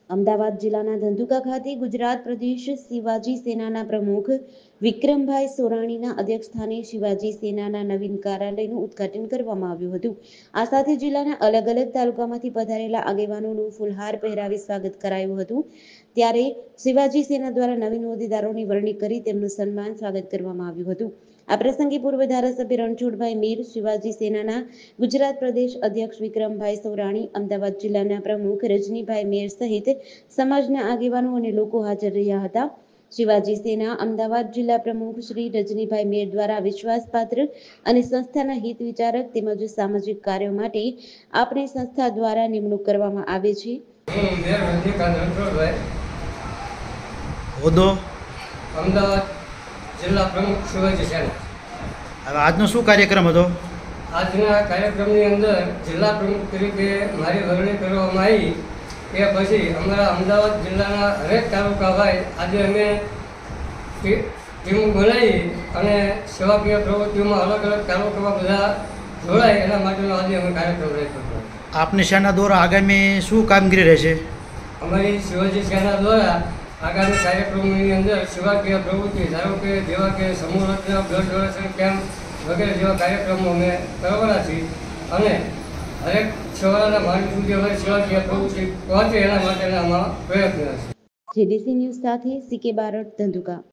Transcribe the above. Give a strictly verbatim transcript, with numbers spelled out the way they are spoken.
અમદાવાદ જિલ્લાના ધંધુકા ખાતે ગુજરાત પ્રદેશ શિવાજી સેનાના પ્રમુખ વિક્રમભાઈ સોરાણીના અધ્યક્ષસ્થાને શિવાજી સેનાના નવીન કાર્યાલયનું ઉદ્ઘાટન કરવામાં આવ્યું હતું। આ સાથે જિલ્લાના અલગ અલગ તાલુકામાંથી પધારેલા આગેવાનોનું ફૂલહાર પહેરાવી સ્વાગત કરાયું હતું। ત્યારે શિવાજી સેના દ્વારા નવીન હોદ્દેદારોની વરણી કરી તેમનું સન્માન સ્વાગત કરવામાં આવ્યું હતું। આ પ્રસંગે પૂર્વ ધારાસભ્ય રણછોડભાઈ મીર, શિવાજી સેનાના ગુજરાત પ્રદેશ અધ્યક્ષ વિક્રમભાઈ સોરાણી, અમદાવાદ જિલ્લાના પ્રમુખ રજનીભાઈ મેર સહિત સમાજના આગેવાનો અને લોકો હાજર રહ્યા હતા। શિવાજી સેના અમદાવાદ જિલ્લા પ્રમુખ શ્રી રજનીભાઈ મેર દ્વારા વિશ્વાસપાત્ર અને સંસ્થાના હિત વિચારક તેમજ સામાજિક કાર્યો માટે આપણી સંસ્થા દ્વારા નિમણૂક કરવામાં આવે છે। હોદ્દો અમદાવાદ જિલ્લા પ્રમુખ શિવાજી સેના। હવે આજનો શું કાર્યક્રમ હતો? આજના કાર્યક્રમની અંદર જિલ્લા પ્રમુખ તરીકે મારી વરણી કરવામાં આવી એ પછી અમારા અમદાવાદ જિલ્લાના હરેક તાલુકા ભાઈ આજે અમે ટીમ બનાવી અને સેવાકીય પ્રવૃત્તિઓમાં અલગ અલગ તાલુકામાં બધા જોડાય એના માટેનો આજે અમે કાર્યક્રમ રાખ્યો હતો। આપની સેના દ્વારા આગામી શું કામગીરી રહેશે? અમારી શિવાજી સેના દ્વારા આગામી કાર્યક્રમોની અંદર સેવાકીય પ્રવૃત્તિ ધારો કે જેવા કે સમૂહ રચના, બ્લડ ડોનેશન કેમ્પ વગેરે જેવા કાર્યક્રમો અમે કરવાના છીએ અને હરેક સેવાના માર્ગ સુધી અમારી સેવાકીય પ્રવૃત્તિ પહોંચે એના માટેના અમારા પ્રયત્ન છે। જેડીસી ન્યૂઝ સાથે સી કે બારડ, ધંધુકા।